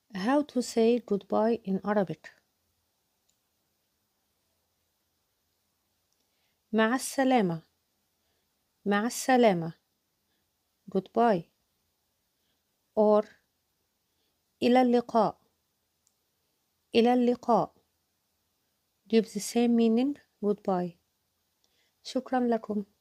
How to say goodbye in Arabic. مع السلامة. مع السلامة. Goodbye. Or إلى اللقاء. إلى اللقاء. Gives the same meaning. Goodbye. شكرا لكم.